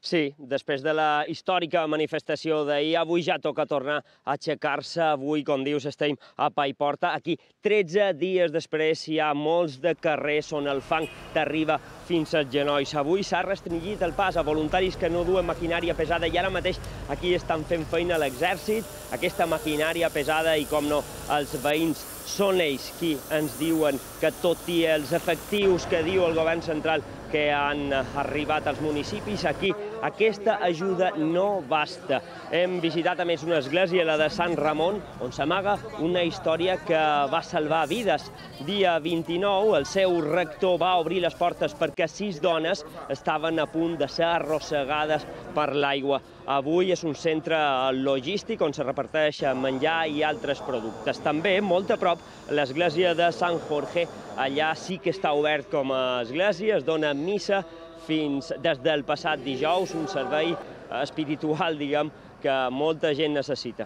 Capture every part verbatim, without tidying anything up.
Sí, després de la històrica manifestació d'ahir, avui ja toca tornar a aixecar-se. Avui, com dius, estem a Paiporta. Aquí, tretze dies després, hi ha molts de carrers on el fang t'arriba fins als genolls. Avui s'ha restringit el pas a voluntaris que no duen maquinària pesada i ara mateix aquí estan fent feina l'exèrcit. Aquesta maquinària pesada i, com no, els veïns són ells qui ens diuen que, tot i els efectius que diu el govern central que han arribat als municipis, aquí aquesta ajuda no basta. Hem visitat a més una església, la de Sant Ramon, on s'amaga una història que va salvar vides. Dia vint-i-nou, el seu rector va obrir les portes perquè sis dones estaven a punt de ser arrossegades per l'aigua. Avui és un centre logístic on se reparteix menjar i altres productes. També, molt a prop, l'església de Sant Jorge. Allà sí que està obert com a església, es dona missa fins des del passat dijous, un servei espiritual, diguem, que molta gent necessita.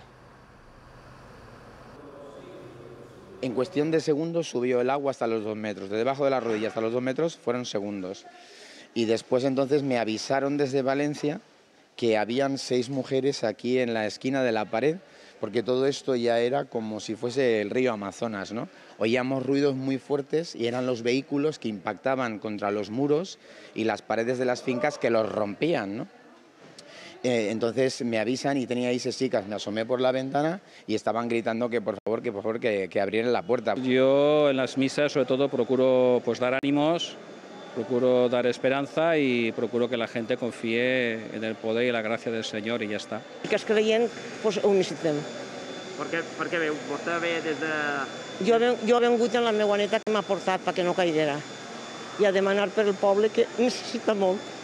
En cuestión de segundos subió el agua hasta los dos metros. De debajo de la rodilla hasta los dos metros fueron segundos. Y después entonces me avisaron desde Valencia que habían seis mujeres aquí en la esquina de la pared, porque todo esto ya era como si fuese el río Amazonas, ¿no? Oíamos ruidos muy fuertes y eran los vehículos que impactaban contra los muros y las paredes de las fincas que los rompían, ¿no? Eh, entonces me avisan y tenía ahí seis chicas, me asomé por la ventana y estaban gritando que por favor, que por favor, que, que abrieran la puerta. Yo en las misas sobre todo procuro pues dar ánimos, procuro dar esperanza y procuro que la gente confíe en el poder y la gracia del Señor y ya está. Que es creient, doncs ho necessitem. Per què, per què veu? Vostè ve des de... Jo, jo he vengut amb la meva neta que m'ha portat perquè no caiguera i a demanar per el poble que necessita molt.